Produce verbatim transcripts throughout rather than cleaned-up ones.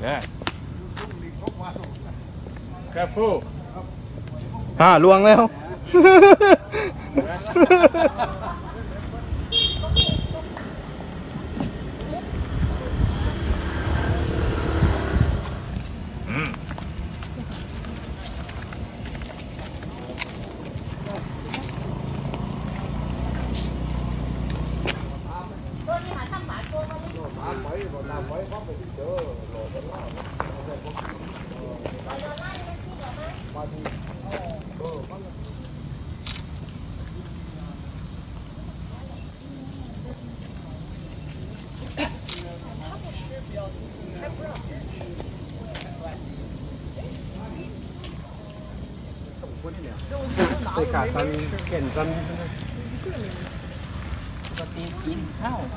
Yeah. Careful. อ่าลวงแล้วไปกาดตันเก่นตันปกติกินข้าว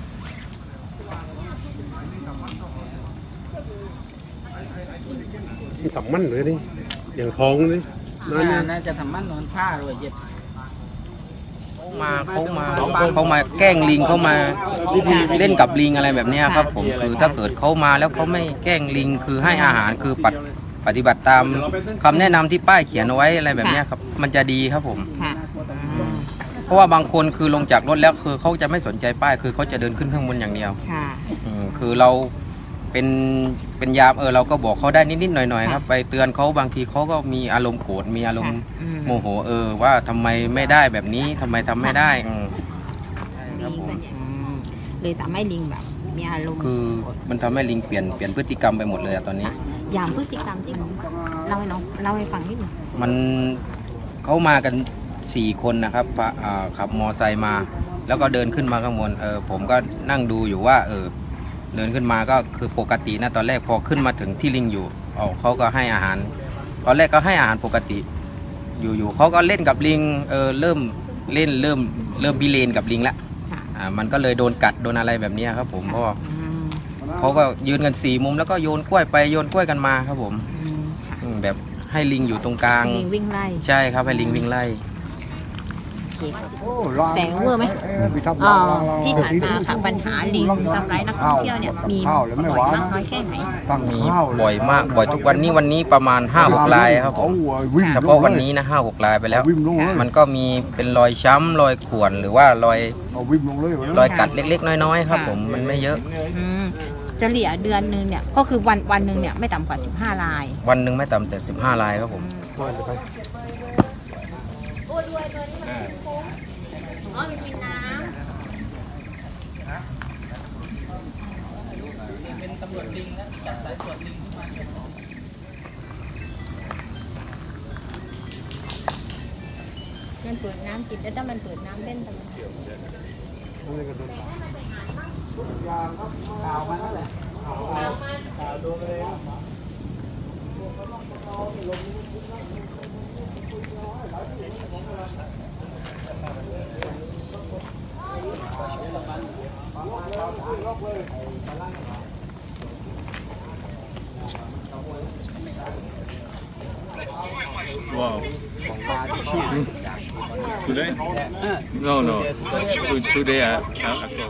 ทำมันเลยนี่อย่างท้องเลยน่าจะทำมันนอนผ้าเลยเย็ดมาเขามาเขามาแกล้งลิงเขามาเล่นกับลิงอะไรแบบนี้ครับผมคือถ้าเกิดเขามาแล้วเขาไม่แกล้งลิงคือให้อาหารคือปัดปฏิบัติตามคำแนะนำที่ป้ายเขียนเอาไว้อะไรแบบนี้ครับมันจะดีครับผมเพราะว่าบางคนคือลงจากรถแล้วคือเขาจะไม่สนใจป้ายคือเขาจะเดินขึ้นข้างบนอย่างเดียวคือเราเป็นเป็นยามเออเราก็บอกเขาได้นิดๆหน่อยๆครับไปเตือนเขาบางทีเขาก็มีอารมณ์โกรธมีอารมณ์โมโหเออว่าทำไมไม่ได้แบบนี้ทำไมทำไม่ได้เลยทำให้ลิงแบบมีอารมณ์คือมันทำให้ลิงเปลี่ยนเปลี่ยนพฤติกรรมไปหมดเลยตอนนี้อย่างพฤติกรรมที่มันเล่าให้น้องเล่าให้ฟังนิดหนึ่งมันเขามากันสี่คนนะครับขับมอไซค์มาแล้วก็เดินขึ้นมาข้างบนเออผมก็นั่งดูอยู่ว่าเออเดินขึ้นมาก็คือปกตินะตอนแรกพอขึ้นมาถึงที่ลิงอยู่อ๋อเขาก็ให้อาหารตอนแรกก็ให้อาหารปกติอยู่ๆเขาก็เล่นกับลิงเออเริ่มเล่นเริ่มเริ่มบิเลนกับลิงแล้วอ่ามันก็เลยโดนกัดโดนอะไรแบบนี้ครับผมเพราะเขาก็ยืนกันสี่มุมแล้วก็โยนกล้วยไปโยนกล้วยกันมาครับผมแบบให้ลิงอยู่ตรงกลางลิงวิ่งไล่ใช่ครับให้ลิงวิ่งไล่แสงเวอร์ไหมอ๋อที่ผ่านมาค่ะปัญหาลิงทำร้ายนักท่องเที่ยวเนี่ยมีบ่อยมากน้อยแค่ไหนมีบ่อยมากบ่อยทุกวันนี้วันนี้ประมาณห้าหกรายครับผมเฉพาะวันนี้นะห้าหกรายไปแล้วมันก็มีเป็นรอยช้ำรอยข่วนหรือว่ารอยรอยกัดเล็กๆน้อยๆครับผมมันไม่เยอะเฉลี่ยเดือนหนึ่งเนี่ยก็คือวันวันหนึ่งเนี่ยไม่ต่ำกว่าสิบห้ารายวันหนึ่งไม่ต่ำแต่สิบห้ารายครับผมอ๋อมีน้ำเป็นตำรวจลิงนะจัดสายตรวจลิงขึ้นมามันเปิดน้ำกินแล้วถ้ามันเปิดน้ำเล่นทำไมข่าวมันนั่นแหละข่าวมันข่าวโดนเลย Wow. Today? No, no. Today I, I, I go.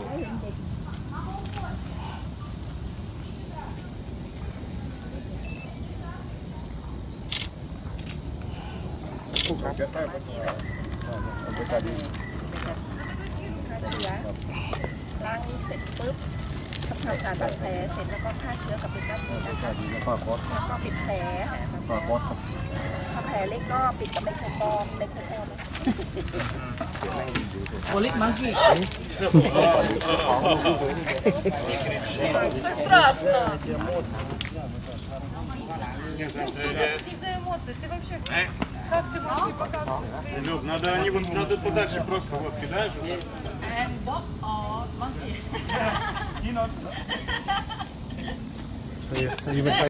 ล้างเสร็จปุ๊บทำความสะอาดบาดแผลเสร็จแล้วก็ฆ่าเชื้อกับเป็นด้านนี้นะคะแล้วก็ปิดแผลถ้าแผลเล็กก็ปิดกับเล็กโคมเล็กโคมโอลิกมังกี้ страшно Как ты можешь показывать? Люд, надо, они вот, надо подальше просто вот кидаешь. And dog or monkey?